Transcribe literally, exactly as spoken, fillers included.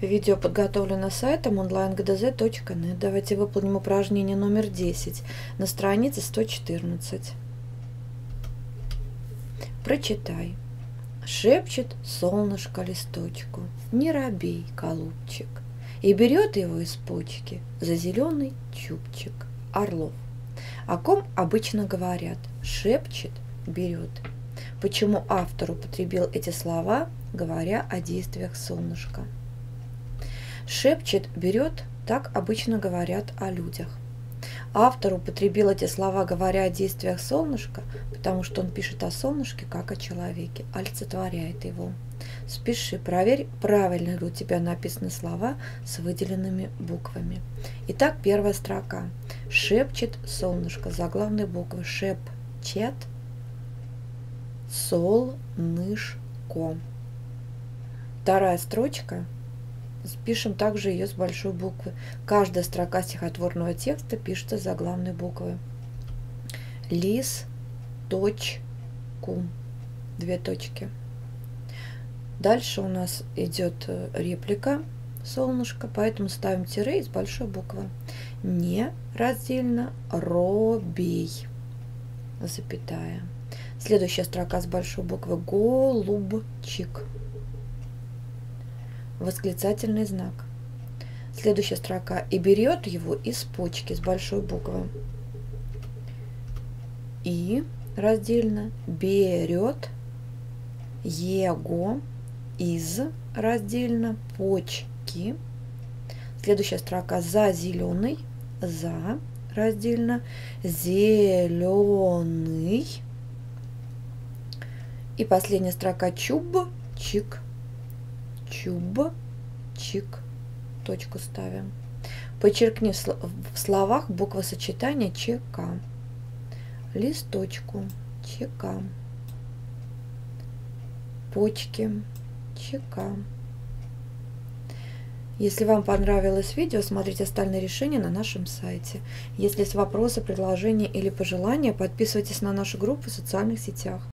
Видео подготовлено сайтом онлайн гэ дэ зэ точка нет. Давайте выполним упражнение номер десять на странице сто четырнадцать. Прочитай. Шепчет солнышко листочку: не робей, голубчик. И берет его из почки за зеленый чубчик. Орлов. О ком обычно говорят: шепчет, берет. Почему автор употребил эти слова, говоря о действиях солнышка? Шепчет, берет, так обычно говорят о людях. Автор употребил эти слова, говоря о действиях солнышка, потому что он пишет о солнышке как о человеке, олицетворяет его. Спеши, проверь, правильно ли у тебя написаны слова с выделенными буквами. Итак, первая строка. Шепчет солнышко, заглавные буквы. Шепчет солнышко. Вторая строчка. Пишем также ее с большой буквы. Каждая строка стихотворного текста пишется с заглавной буквы. Лис, точку, две точки. Дальше у нас идет реплика солнышко, поэтому ставим тире из большой буквы. Не раздельно робей, запятая. Следующая строка с большой буквы. Голубчик. Восклицательный знак. Следующая строка. И берет его из почки с большой буквы. И раздельно берет его из раздельно почки. Следующая строка. За зеленый. За раздельно зеленый. И последняя строка. Чубчик. Чубчик. Точку ставим. Подчеркни в словах буквосочетание ЧК. Листочку. ЧК. Почки. ЧК. Если вам понравилось видео, смотрите остальные решения на нашем сайте. Если есть вопросы, предложения или пожелания, подписывайтесь на нашу группу в социальных сетях.